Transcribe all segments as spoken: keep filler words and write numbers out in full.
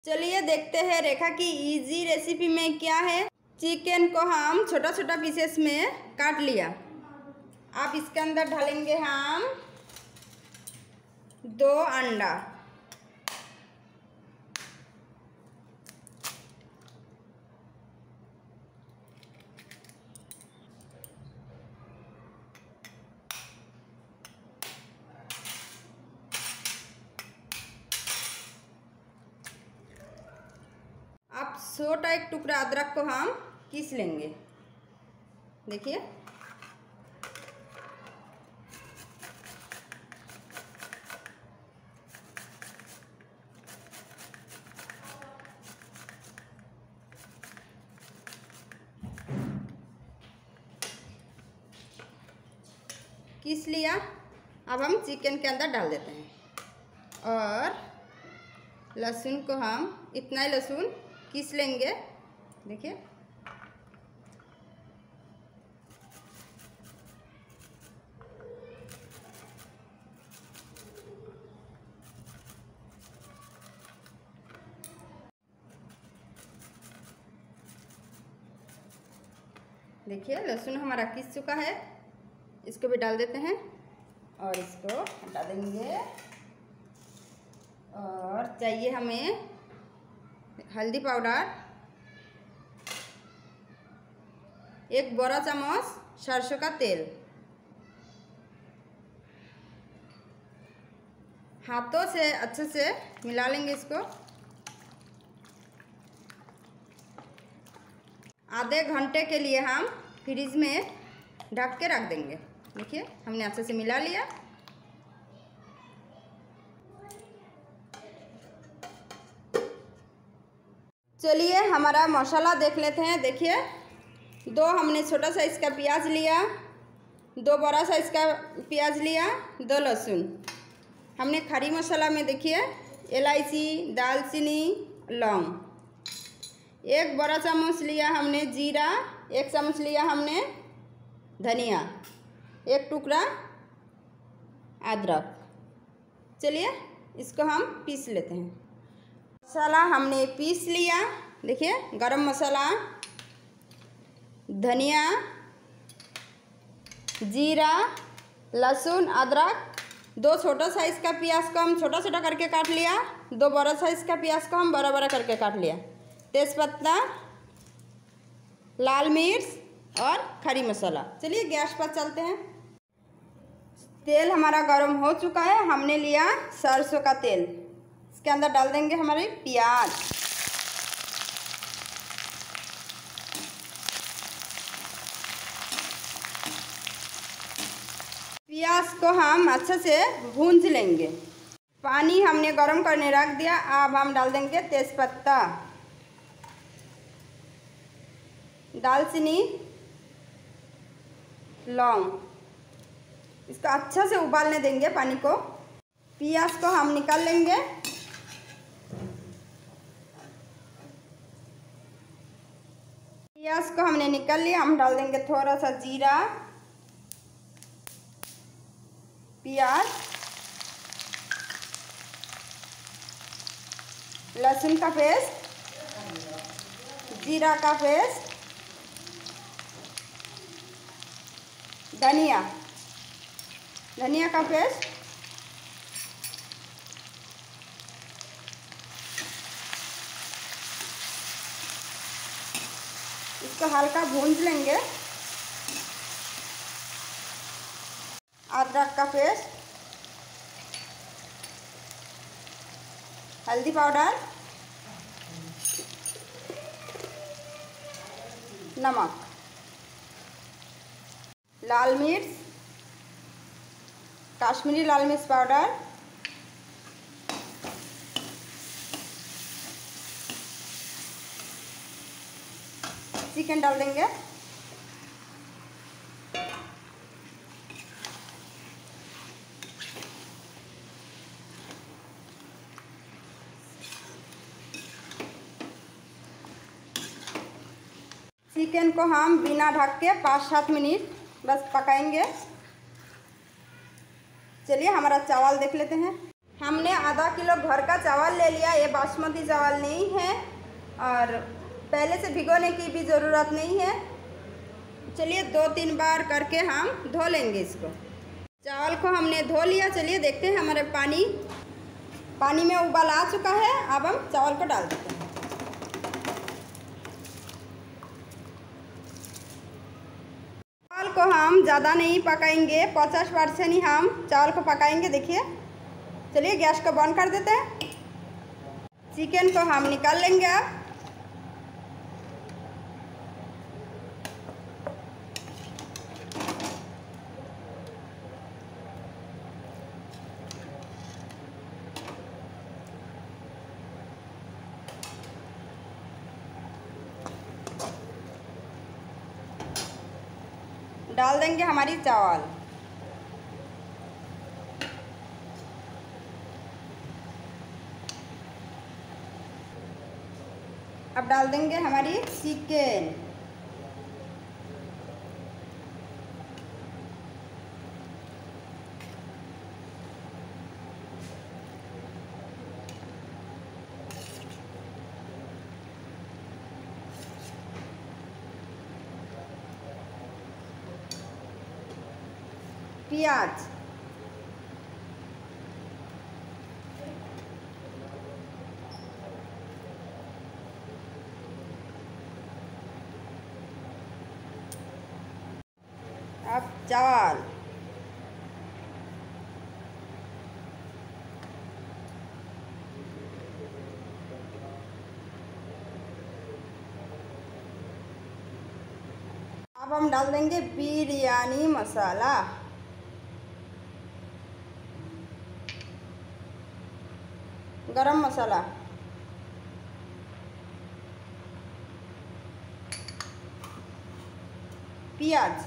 चलिए देखते हैं रेखा की इजी रेसिपी में क्या है। चिकन को हम छोटा छोटा पीसेस में काट लिया। अब इसके अंदर डालेंगे हम दो अंडा, अब छोटा एक टुकड़ा अदरक को हम पीस लेंगे। देखिए पीस लिया। अब हम चिकन के अंदर डाल देते हैं और लहसुन को हम इतना ही लहसुन पीस लेंगे। देखिए देखिए लहसुन हमारा पीस चुका है। इसको भी डाल देते हैं और इसको हटा देंगे। और चाहिए हमें हल्दी पाउडर, एक बड़ा चम्मच सरसों का तेल। हाथों से अच्छे से मिला लेंगे इसको। आधे घंटे के लिए हम फ्रिज में ढक के रख देंगे। देखिए हमने अच्छे से मिला लिया। चलिए हमारा मसाला देख लेते हैं। देखिए दो हमने छोटा साइज़ का प्याज लिया, दो बड़ा साइज़ का प्याज लिया, दो लहसुन। हमने खड़ी मसाला में देखिए इलायची, दालचीनी, लौंग, एक बड़ा चम्मच लिया हमने जीरा, एक चम्मच लिया हमने धनिया, एक टुकड़ा अदरक। चलिए इसको हम पीस लेते हैं। मसाला हमने पीस लिया। देखिए गरम मसाला, धनिया, जीरा, लहसुन, अदरक, दो छोटा साइज़ का प्याज को हम छोटा छोटा करके काट लिया, दो बड़ा साइज़ का प्याज को हम बड़ा बड़ा करके काट लिया, तेज़पत्ता, लाल मिर्च और खड़ी मसाला। चलिए गैस पर चलते हैं। तेल हमारा गरम हो चुका है। हमने लिया सरसों का तेल। इसके अंदर डाल देंगे हमारे प्याज। प्याज को हम अच्छे से भूंज लेंगे। पानी हमने गरम करने रख दिया। अब हम डाल देंगे तेज़पत्ता, दालचीनी, लौंग। इसको अच्छा से उबालने देंगे पानी को। प्याज को हम निकाल लेंगे। प्याज को हमने निकाल लिया। हम डाल देंगे थोड़ा सा जीरा, प्याज, लहसुन का पेस्ट, जीरा का पेस्ट, धनिया धनिया का पेस्ट, इसको हल्का भूंज लेंगे। अदरक का पेस्ट, हल्दी पाउडर, नमक, लाल मिर्च, कश्मीरी लाल मिर्च पाउडर, चिकन डाल देंगे। चिकन को हम बिना ढक के पाँच सात मिनट बस पकाएंगे। चलिए हमारा चावल देख लेते हैं। हमने आधा किलो घर का चावल ले लिया। ये बासमती चावल नहीं है और पहले से भिगोने की भी ज़रूरत नहीं है। चलिए दो तीन बार करके हम धो लेंगे इसको। चावल को हमने धो लिया। चलिए देखते हैं हमारे पानी पानी में उबाल आ चुका है। अब हम चावल को डाल देते हैं। चावल को हम ज़्यादा नहीं पकाएंगे, पचास परसेंट ही हम चावल को पकाएंगे। देखिए, चलिए गैस को बंद कर देते हैं। चिकन को हम निकाल लेंगे। अब डाल देंगे हमारी चावल। अब डाल देंगे हमारी चिकन। प्याज, अब चावल, अब हम डाल देंगे बिरयानी मसाला। गरम मसाला, प्याज,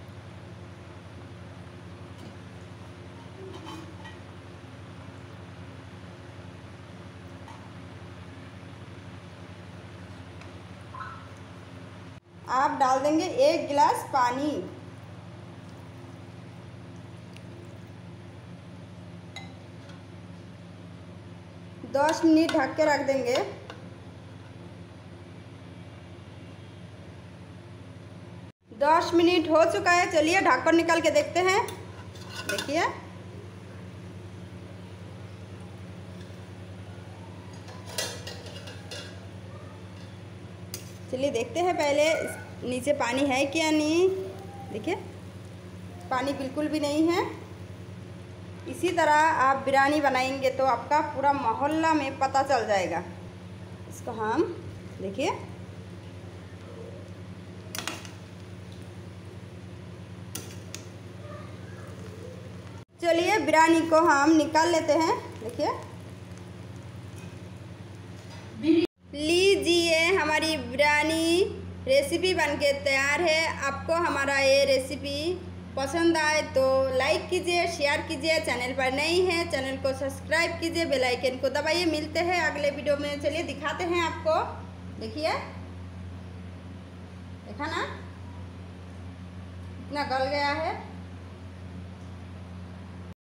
आप डाल देंगे एक गिलास पानी। दस मिनट ढक के रख देंगे। दस मिनट हो चुका है। चलिए ढक्कन निकाल के देखते हैं। देखिए, चलिए देखते हैं पहले नीचे पानी है क्या नहीं। देखिए, पानी बिल्कुल भी नहीं है। इसी तरह आप बिरयानी बनाएंगे तो आपका पूरा मोहल्ला में पता चल जाएगा। इसको हम देखिए, चलिए बिरयानी को हम निकाल लेते हैं। देखिए, लीजिए हमारी बिरयानी रेसिपी बनके तैयार है। आपको हमारा ये रेसिपी पसंद आए तो लाइक कीजिए, शेयर कीजिए। चैनल पर नई है चैनल को सब्सक्राइब कीजिए, बेल आइकन को दबाइए। मिलते हैं अगले वीडियो में। चलिए दिखाते हैं आपको। देखिए, देखा ना, इतना गल गया है।